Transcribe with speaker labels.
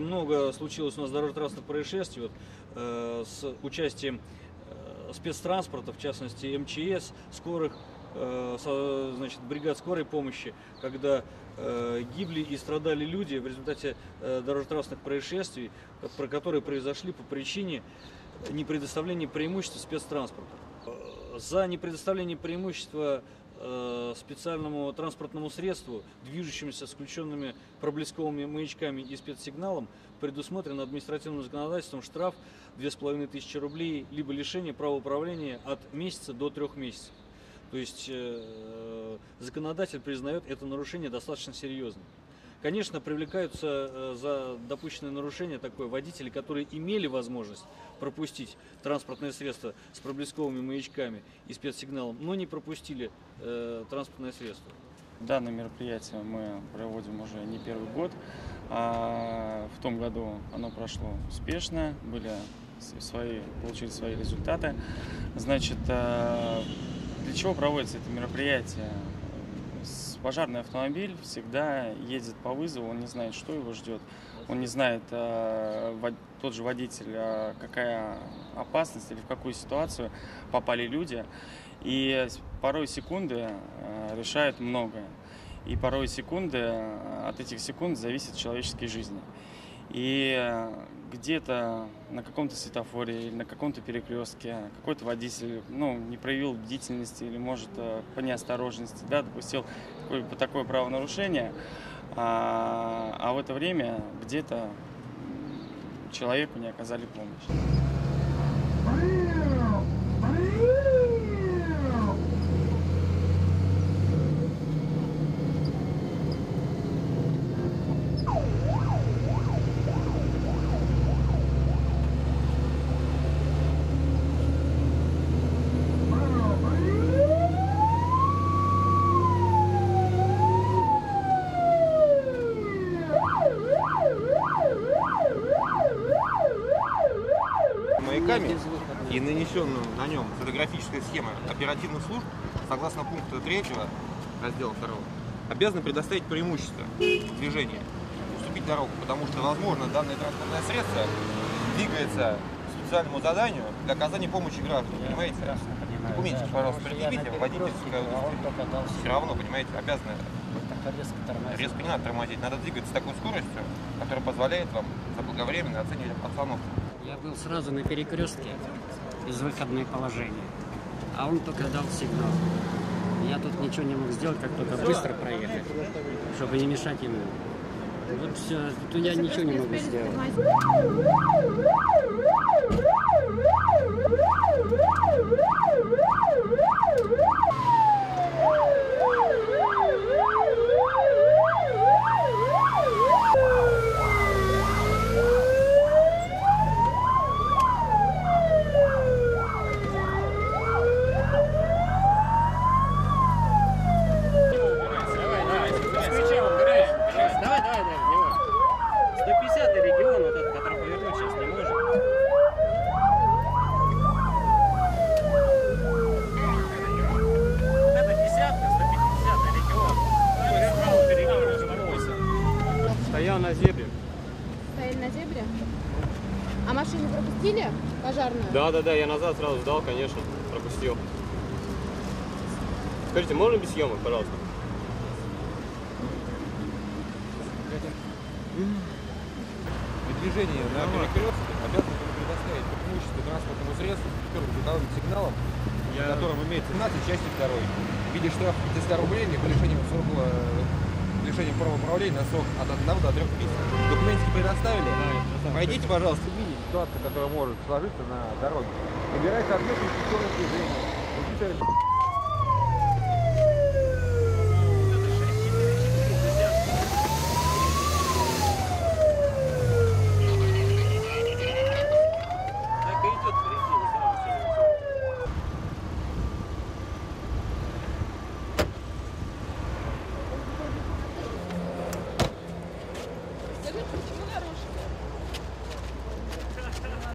Speaker 1: много случилось у нас дорожно-транспортных происшествий вот, с участием спецтранспорта, в частности МЧС, скорых, значит, бригад скорой помощи, когда гибли и страдали люди в результате дорожно-транспортных происшествий, которые произошли по причине непредоставления преимущества спецтранспорта. За непредоставление преимущества специальному транспортному средству, движущемуся с включенными проблесковыми маячками и спецсигналом, предусмотрен административным законодательством штраф 2500 рублей, либо лишение права управления от месяца до 3 месяцев. То есть законодатель признает это нарушение достаточно серьезным. Конечно, привлекаются за допущенное нарушение такое водители, которые имели возможность пропустить транспортное средство с проблесковыми маячками и спецсигналом, но не пропустили транспортное средство.
Speaker 2: Данное мероприятие мы проводим уже не первый год. В том году оно прошло успешно, получили свои результаты. Значит, для чего проводится это мероприятие? Пожарный автомобиль всегда едет по вызову, он не знает, что его ждет, он не знает, тот же водитель, какая опасность или в какую ситуацию попали люди. И порой секунды решают многое. И порой секунды, от этих секунд зависят человеческие жизни. И где-то на каком-то светофоре или на каком-то перекрестке какой-то водитель не проявил бдительности или, может, по неосторожности допустил такое правонарушение, а в это время где-то человеку не оказали помощь.
Speaker 3: Маяками и нанесенную на нем фотографическая схема оперативных служб, согласно пункту 3 раздела 2, обязаны предоставить преимущество движения, уступить дорогу, потому что, возможно, данное транспортное средство двигается по специальному заданию для оказания помощи гражданам, понимаете? Документики, пожалуйста, предъявите, водительское удостоверение. Все равно, понимаете, обязаны резко не надо тормозить, надо двигаться с такой скоростью, которая позволяет вам заблаговременно оценивать обстановку.
Speaker 4: Я был сразу на перекрестке, безвыходное положение, а он только дал сигнал. Я тут ничего не мог сделать, как только быстро проехать, чтобы не мешать ему. Вот все, тут я ничего не могу сделать. Регион, вот этот, который повернуть сейчас не может. Это 10-ка, 150 регион.
Speaker 2: Стоял на зебре.
Speaker 5: Стояли на зебре? А машину пропустили? Пожарную?
Speaker 6: Да, я назад сразу сдал, конечно, пропустил. Скажите, можно без съемок, пожалуйста?
Speaker 3: Движение на перекрестке обязаны предоставить преимущество транспортному средству, который световым сигналом, которым имеется 17 части 2, в виде штрафа 500 рублей либо лишением права управления на срок от 1 до 3 месяцев. Документики предоставили? Пройдите, пожалуйста, видите ситуацию, которая может сложиться на дороге. Набирайте соответствующую скорость движения.